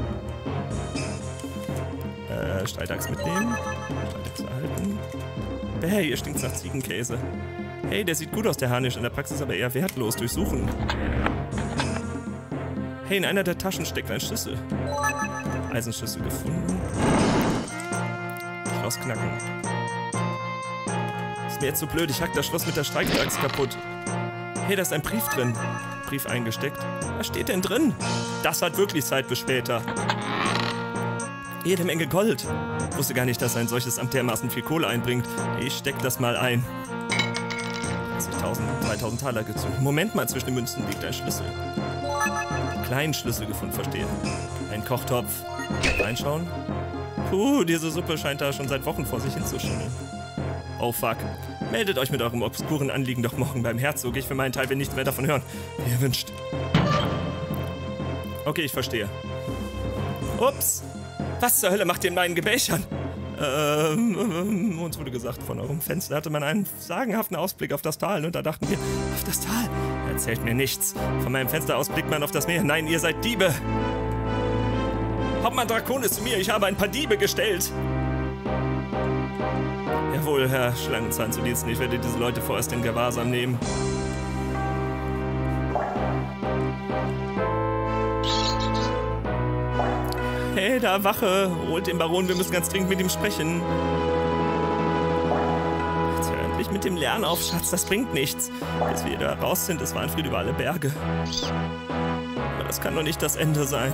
Äh, Streitachs mitnehmen. Streitachs erhalten. Hey, ihr stinkt nach Ziegenkäse. Hey, der sieht gut aus, der Harnisch. In der Praxis aber eher wertlos. Durchsuchen. Hey, in einer der Taschen steckt ein Schlüssel. Eisenschlüssel gefunden. Schloss knacken. Ist mir jetzt so blöd, ich hack das Schloss mit der Streitachs kaputt. Hey, da ist ein Brief drin. Brief eingesteckt. Was steht denn drin? Das hat wirklich Zeit bis später. Jede Menge Gold. Ich wusste gar nicht, dass ein solches Amt dermaßen viel Kohle einbringt. Ich steck das mal ein. dreißigtausend, zweitausend Taler gezogen. Moment mal, zwischen den Münzen liegt ein Schlüssel. Kleinen Schlüssel gefunden, verstehe. Ein Kochtopf. Reinschauen. Puh, diese Suppe scheint da schon seit Wochen vor sich hinzuschimmeln. Oh fuck. Meldet euch mit eurem obskuren Anliegen doch morgen beim Herzog. Ich für meinen Teil will nicht mehr davon hören, wie ihr wünscht. Okay, ich verstehe. Ups. Was zur Hölle macht ihr in meinen Gebächern? Äh, Ähm, uns wurde gesagt, von eurem Fenster hatte man einen sagenhaften Ausblick auf das Tal und da dachten wir, auf das Tal? Erzählt mir nichts. Von meinem Fenster aus blickt man auf das Meer. Nein, ihr seid Diebe. Hauptmann Draconis zu mir, ich habe ein paar Diebe gestellt. Jawohl, Herr Schlangenzahn zu Diensten, ich werde diese Leute vorerst in Gewahrsam nehmen. Hey, da, Wache, holt den Baron, wir müssen ganz dringend mit ihm sprechen. Jetzt hör endlich mit dem Lernen auf, Schatz, das bringt nichts. Bis wir da raus sind, ist Wahnfried über alle Berge. Aber das kann doch nicht das Ende sein.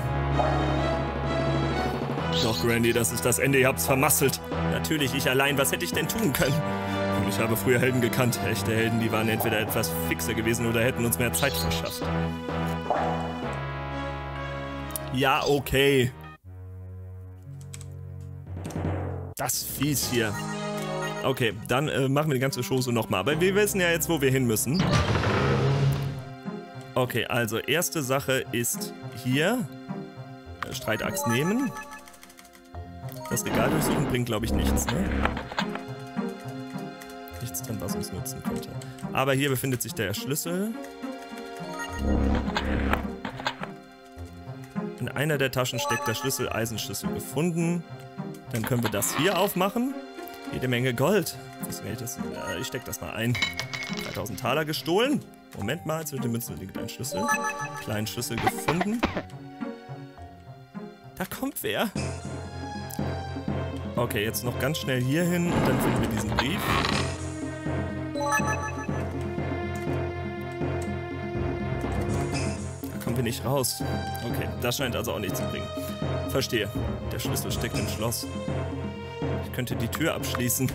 Doch, Grandy, das ist das Ende, ihr habt's vermasselt. Natürlich, ich allein, was hätte ich denn tun können? Und ich habe früher Helden gekannt. Echte Helden, die waren entweder etwas fixer gewesen oder hätten uns mehr Zeit verschafft. Ja, okay. Das fies hier. Okay, dann äh, machen wir die ganze Chose nochmal. Aber wir wissen ja jetzt, wo wir hin müssen. Okay, also erste Sache ist hier. Äh, Streitachs nehmen. Das Regal durchsuchen bringt, glaube ich, nichts, ne? Nichts drin, was uns nutzen könnte. Aber hier befindet sich der Schlüssel. In einer der Taschen steckt der Schlüssel, Eisenschlüssel gefunden. Dann können wir das hier aufmachen. Jede Menge Gold. Das Geld ist, äh, ich steck das mal ein. dreitausend Taler gestohlen. Moment mal, zwischen den Münzen liegt ein Schlüssel. Kleinen Schlüssel gefunden. Da kommt wer. Okay, jetzt noch ganz schnell hier hin und dann finden wir diesen Brief. Da kommen wir nicht raus. Okay, das scheint also auch nichts zu bringen. Verstehe. Der Schlüssel steckt im Schloss. Ich könnte die Tür abschließen.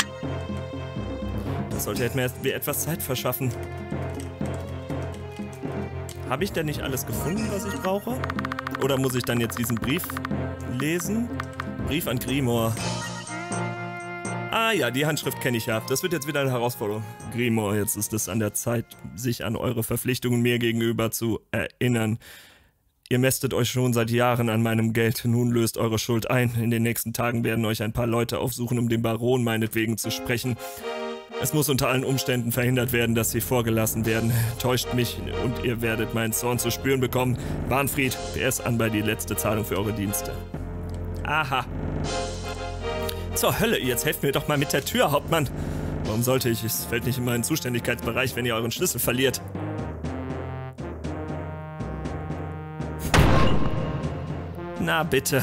Das sollte mir etwas Zeit verschaffen. Habe ich denn nicht alles gefunden, was ich brauche? Oder muss ich dann jetzt diesen Brief lesen? Brief an Grimoire. Ah ja, die Handschrift kenne ich ja. Das wird jetzt wieder eine Herausforderung. Grimoire, jetzt ist es an der Zeit, sich an eure Verpflichtungen mir gegenüber zu erinnern. Ihr mästet euch schon seit Jahren an meinem Geld. Nun löst eure Schuld ein. In den nächsten Tagen werden euch ein paar Leute aufsuchen, um den Baron meinetwegen zu sprechen. Es muss unter allen Umständen verhindert werden, dass sie vorgelassen werden. Täuscht mich und ihr werdet meinen Zorn zu spüren bekommen. Wahnfried, wer ist an bei die letzte Zahlung für eure Dienste? Aha. Zur Hölle, jetzt helft mir doch mal mit der Tür, Hauptmann. Warum sollte ich? Es fällt nicht in meinen Zuständigkeitsbereich, wenn ihr euren Schlüssel verliert. Na bitte.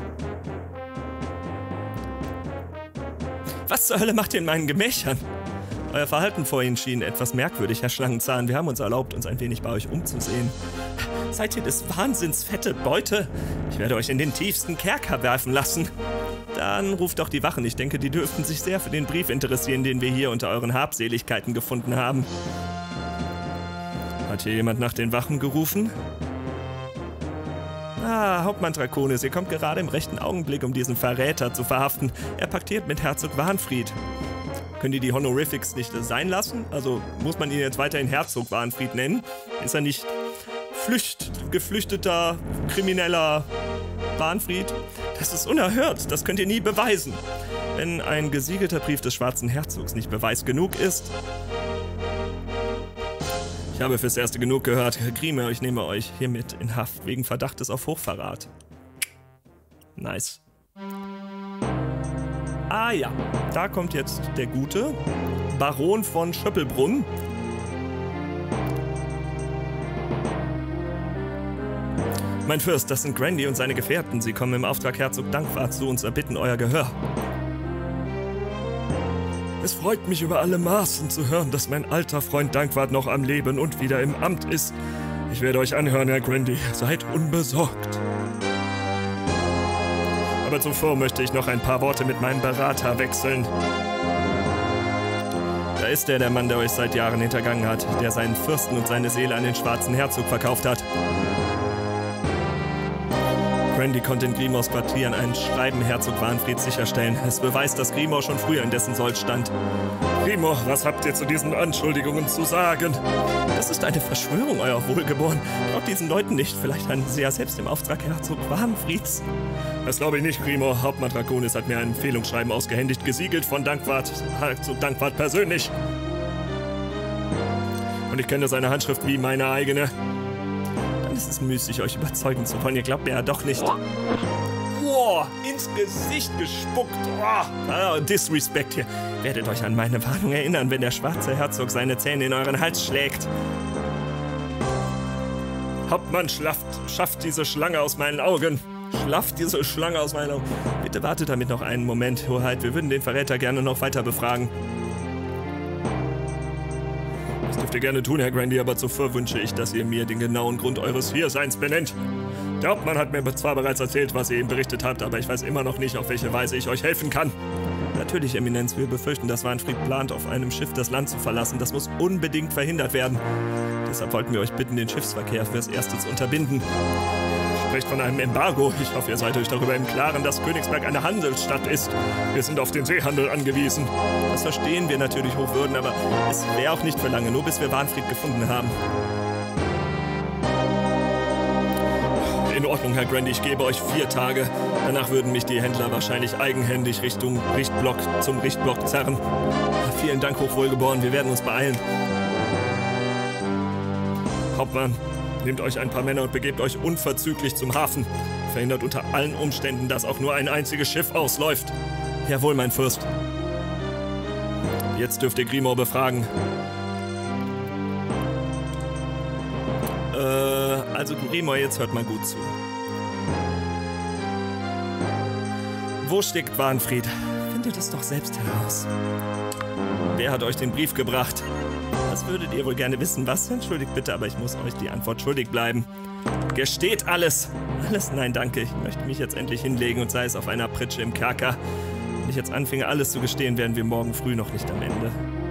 Was zur Hölle macht ihr in meinen Gemächern? Euer Verhalten vorhin schien etwas merkwürdig, Herr Schlangenzahn. Wir haben uns erlaubt, uns ein wenig bei euch umzusehen. Seid ihr des Wahnsinns fette Beute? Ich werde euch in den tiefsten Kerker werfen lassen. Dann ruft doch die Wachen. Ich denke, die dürften sich sehr für den Brief interessieren, den wir hier unter euren Habseligkeiten gefunden haben. Hat hier jemand nach den Wachen gerufen? Ah, Hauptmann Draconis, ihr kommt gerade im rechten Augenblick, um diesen Verräter zu verhaften. Er paktiert mit Herzog Wahnfried. Können die die Honorifics nicht sein lassen? Also muss man ihn jetzt weiterhin Herzog Wahnfried nennen? Ist er nicht Flücht, geflüchteter, krimineller Wahnfried? Das ist unerhört, das könnt ihr nie beweisen. Wenn ein gesiegelter Brief des Schwarzen Herzogs nicht Beweis genug ist... Ich habe fürs Erste genug gehört. Grime, ich nehme euch hiermit in Haft wegen Verdachtes auf Hochverrat. Nice. Ah ja, da kommt jetzt der Gute. Baron von Schöppelbrunn. Mein Fürst, das sind Grandy und seine Gefährten. Sie kommen im Auftrag Herzog Dankwart zu uns erbitten euer Gehör. Es freut mich über alle Maßen zu hören, dass mein alter Freund Dankwart noch am Leben und wieder im Amt ist. Ich werde euch anhören, Herr Grandy. Seid unbesorgt. Aber zuvor möchte ich noch ein paar Worte mit meinem Berater wechseln. Da ist er, der Mann, der euch seit Jahren hintergangen hat, der seinen Fürsten und seine Seele an den Schwarzen Herzog verkauft hat. Grandy konnte in Grimors Quartier ein Schreiben Herzog Wahnfried sicherstellen. Es beweist, dass Grimor schon früher in dessen Sold stand. Grimor, was habt ihr zu diesen Anschuldigungen zu sagen? Das ist eine Verschwörung, euer Wohlgeboren. Glaubt diesen Leuten nicht. Vielleicht handeln sie ja selbst im Auftrag Herzog Wahnfrieds. Das glaube ich nicht, Grimor. Hauptmann Draconis hat mir ein Empfehlungsschreiben ausgehändigt, gesiegelt von Dankwart, Herzog Dankwart persönlich. Und ich kenne seine Handschrift wie meine eigene. Dann ist es müßig, euch überzeugen zu wollen. Ihr glaubt mir ja doch nicht. Wow, ins Gesicht gespuckt. Oh, Disrespect hier. Werdet euch an meine Warnung erinnern, wenn der schwarze Herzog seine Zähne in euren Hals schlägt. Hauptmann, schlafft, schafft diese Schlange aus meinen Augen. Schlafft diese Schlange aus meinen Augen. Bitte wartet damit noch einen Moment, Hoheit. Wir würden den Verräter gerne noch weiter befragen. Das dürft ihr gerne tun, Herr Grandy, aber zuvor wünsche ich, dass ihr mir den genauen Grund eures Hierseins benennt. Der Hauptmann hat mir zwar bereits erzählt, was ihr ihm berichtet habt, aber ich weiß immer noch nicht, auf welche Weise ich euch helfen kann. Natürlich, Eminenz, wir befürchten, dass Wahnfried plant, auf einem Schiff das Land zu verlassen. Das muss unbedingt verhindert werden. Deshalb wollten wir euch bitten, den Schiffsverkehr fürs Erste zu unterbinden. Sprecht von einem Embargo. Ich hoffe, ihr seid euch darüber im Klaren, dass Königsberg eine Handelsstadt ist. Wir sind auf den Seehandel angewiesen. Das verstehen wir natürlich, Hochwürden, aber es wäre auch nicht für lange, nur bis wir Wahnfried gefunden haben. In Ordnung, Herr Grandy, ich gebe euch vier Tage. Danach würden mich die Händler wahrscheinlich eigenhändig Richtung Richtblock zum Richtblock zerren. Vielen Dank, Hochwohlgeboren, wir werden uns beeilen. Hauptmann, nehmt euch ein paar Männer und begebt euch unverzüglich zum Hafen. Verhindert unter allen Umständen, dass auch nur ein einziges Schiff ausläuft. Jawohl, mein Fürst. Jetzt dürft ihr Grimor befragen. Äh... Also Grimor, jetzt hört mal gut zu. Wo steckt Wahnfried? Findet es doch selbst heraus. Wer hat euch den Brief gebracht? Das würdet ihr wohl gerne wissen. Was? Entschuldigt bitte, aber ich muss euch die Antwort schuldig bleiben. Gesteht alles. Alles? Nein, danke. Ich möchte mich jetzt endlich hinlegen und sei es auf einer Pritsche im Kerker. Wenn ich jetzt anfinge, alles zu gestehen, wären wir morgen früh noch nicht am Ende.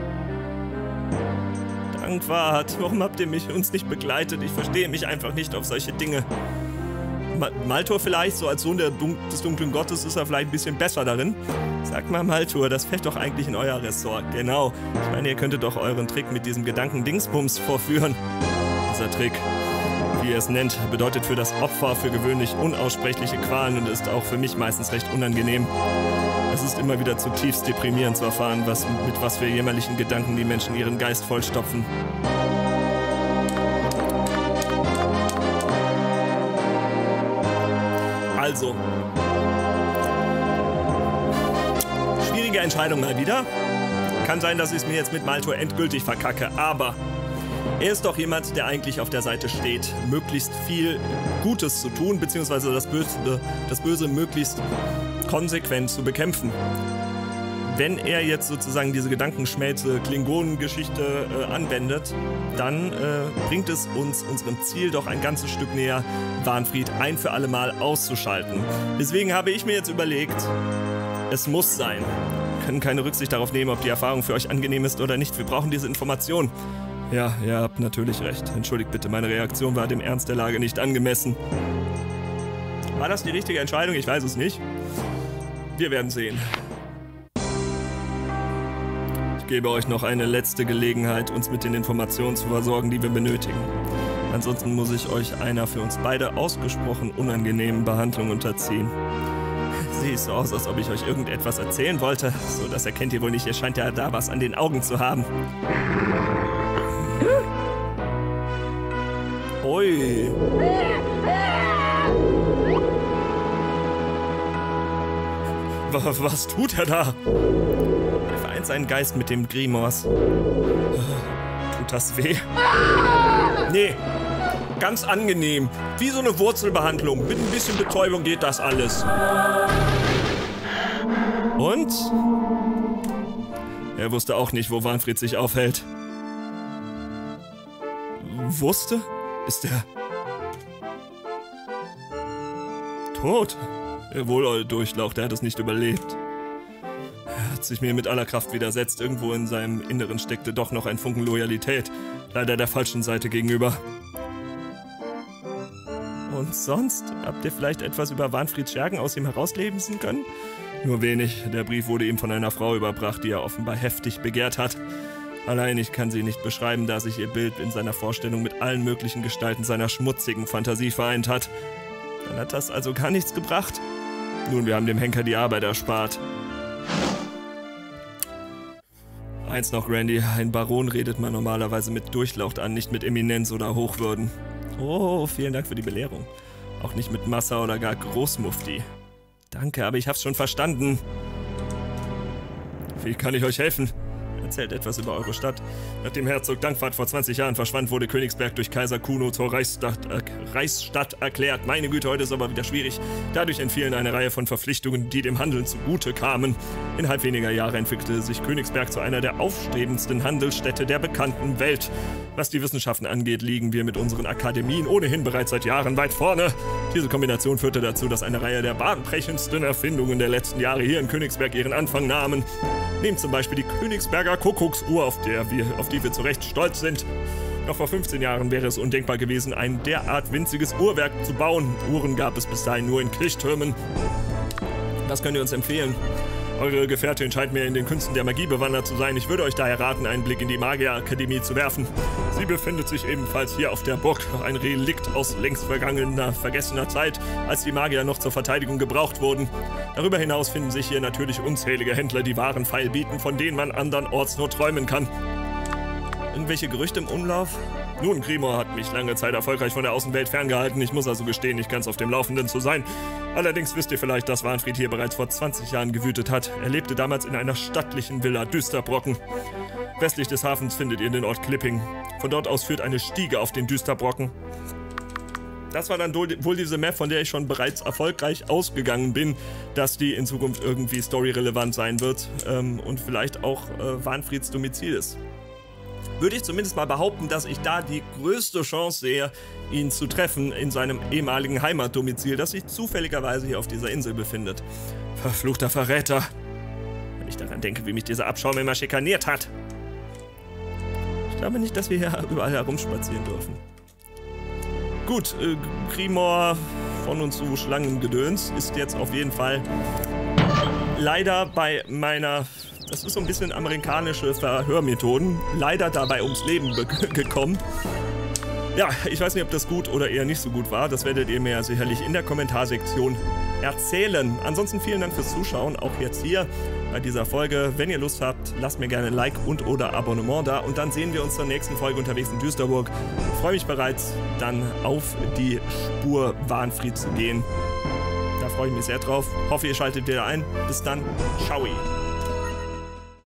Dankwart, warum habt ihr mich uns nicht begleitet? Ich verstehe mich einfach nicht auf solche Dinge. Ma Maltor vielleicht, so als Sohn der Dun des dunklen Gottes, ist er vielleicht ein bisschen besser darin. Sagt mal, Maltor, das fällt doch eigentlich in euer Ressort. Genau. Ich meine, ihr könntet doch euren Trick mit diesem Gedanken Dingsbums vorführen. Dieser Trick, wie ihr es nennt, bedeutet für das Opfer für gewöhnlich unaussprechliche Qualen und ist auch für mich meistens recht unangenehm. Es ist immer wieder zutiefst deprimierend zu erfahren, was, mit was für jämmerlichen Gedanken die Menschen ihren Geist vollstopfen. Also. Schwierige Entscheidung mal wieder. Kann sein, dass ich es mir jetzt mit Maltor endgültig verkacke, aber er ist doch jemand, der eigentlich auf der Seite steht, möglichst viel Gutes zu tun, beziehungsweise das Böse, das Böse möglichst konsequent zu bekämpfen. Wenn er jetzt sozusagen diese Gedankenschmelze Klingonen-Geschichte äh, anwendet, dann äh, bringt es uns unserem Ziel doch ein ganzes Stück näher, Wahnfried ein für alle Mal auszuschalten. Deswegen habe ich mir jetzt überlegt, es muss sein. Wir können keine Rücksicht darauf nehmen, ob die Erfahrung für euch angenehm ist oder nicht. Wir brauchen diese Information. Ja, ihr habt natürlich recht. Entschuldigt bitte, meine Reaktion war dem Ernst der Lage nicht angemessen. War das die richtige Entscheidung? Ich weiß es nicht. Wir werden sehen. Ich gebe euch noch eine letzte Gelegenheit, uns mit den Informationen zu versorgen, die wir benötigen. Ansonsten muss ich euch einer für uns beide ausgesprochen unangenehmen Behandlung unterziehen. Sieht so aus, als ob ich euch irgendetwas erzählen wollte. So, das erkennt ihr wohl nicht. Ihr scheint ja da was an den Augen zu haben. Ui. Was, was tut er da? Er vereint seinen Geist mit dem Grimors. Tut das weh? Nee, ganz angenehm. Wie so eine Wurzelbehandlung. Mit ein bisschen Betäubung geht das alles. Und? Er wusste auch nicht, wo Wahnfried sich aufhält. Wusste? Ist er tot? Jawohl, euer Durchlauch, der hat es nicht überlebt. Er hat sich mir mit aller Kraft widersetzt. Irgendwo in seinem Inneren steckte doch noch ein Funken Loyalität. Leider der falschen Seite gegenüber. Und sonst? Habt ihr vielleicht etwas über Wahnfrieds Schergen aus ihm herauslesen können? Nur wenig. Der Brief wurde ihm von einer Frau überbracht, die er offenbar heftig begehrt hat. Allein ich kann sie nicht beschreiben, da sich ihr Bild in seiner Vorstellung mit allen möglichen Gestalten seiner schmutzigen Fantasie vereint hat. Dann hat das also gar nichts gebracht. Nun, wir haben dem Henker die Arbeit erspart. Eins noch, Randy. Ein Baron redet man normalerweise mit Durchlaucht an, nicht mit Eminenz oder Hochwürden. Oh, vielen Dank für die Belehrung. Auch nicht mit Massa oder gar Großmufti. Danke, aber ich hab's schon verstanden. Wie kann ich euch helfen? Erzählt etwas über eure Stadt. Nachdem Herzog Dankwart vor zwanzig Jahren verschwand, wurde Königsberg durch Kaiser Kuno zur Reichsstadt, äh, Reichsstadt erklärt. Meine Güte, heute ist aber wieder schwierig. Dadurch entfielen eine Reihe von Verpflichtungen, die dem Handeln zugute kamen. Innerhalb weniger Jahre entwickelte sich Königsberg zu einer der aufstrebendsten Handelsstädte der bekannten Welt. Was die Wissenschaften angeht, liegen wir mit unseren Akademien ohnehin bereits seit Jahren weit vorne. Diese Kombination führte dazu, dass eine Reihe der bahnbrechendsten Erfindungen der letzten Jahre hier in Königsberg ihren Anfang nahmen. Nehmt zum Beispiel die Königsberger Kuckucksuhr, auf, der wir, auf die wir zu Recht stolz sind. Noch vor fünfzehn Jahren wäre es undenkbar gewesen, ein derart winziges Uhrwerk zu bauen. Uhren gab es bis dahin nur in Kirchtürmen. Was könnt ihr uns empfehlen? Eure Gefährtin scheint mir in den Künsten der Magie bewandert zu sein. Ich würde euch daher raten, einen Blick in die Magierakademie zu werfen. Sie befindet sich ebenfalls hier auf der Burg. Ein Relikt aus längst vergangener, vergessener Zeit, als die Magier noch zur Verteidigung gebraucht wurden. Darüber hinaus finden sich hier natürlich unzählige Händler, die Waren feil bieten, von denen man andernorts nur träumen kann. Irgendwelche Gerüchte im Umlauf? Nun, Grimor hat mich lange Zeit erfolgreich von der Außenwelt ferngehalten. Ich muss also gestehen, nicht ganz auf dem Laufenden zu sein. Allerdings wisst ihr vielleicht, dass Wahnfried hier bereits vor zwanzig Jahren gewütet hat. Er lebte damals in einer stattlichen Villa Düsterbrocken. Westlich des Hafens findet ihr den Ort Klipping. Von dort aus führt eine Stiege auf den Düsterbrocken. Das war dann wohl diese Map, von der ich schon bereits erfolgreich ausgegangen bin, dass die in Zukunft irgendwie storyrelevant sein wird ähm, und vielleicht auch äh, Wahnfrieds Domizil ist. Würde ich zumindest mal behaupten, dass ich da die größte Chance sehe, ihn zu treffen in seinem ehemaligen Heimatdomizil, das sich zufälligerweise hier auf dieser Insel befindet. Verfluchter Verräter. Wenn ich daran denke, wie mich dieser Abschaum immer schikaniert hat. Ich glaube nicht, dass wir hier überall herumspazieren dürfen. Gut, äh, Grimor von und zu Schlangengedöns ist jetzt auf jeden Fall leider bei meiner... Das ist so ein bisschen amerikanische Verhörmethoden. Leider dabei ums Leben gekommen. Ja, ich weiß nicht, ob das gut oder eher nicht so gut war. Das werdet ihr mir ja sicherlich in der Kommentarsektion erzählen. Ansonsten vielen Dank fürs Zuschauen, auch jetzt hier bei dieser Folge. Wenn ihr Lust habt, lasst mir gerne ein Like und oder Abonnement da. Und dann sehen wir uns zur nächsten Folge unterwegs in Düsterburg. Ich freue mich bereits, dann auf die Spur Wahnfried zu gehen. Da freue ich mich sehr drauf. Hoffe, ihr schaltet wieder ein. Bis dann. Ciao.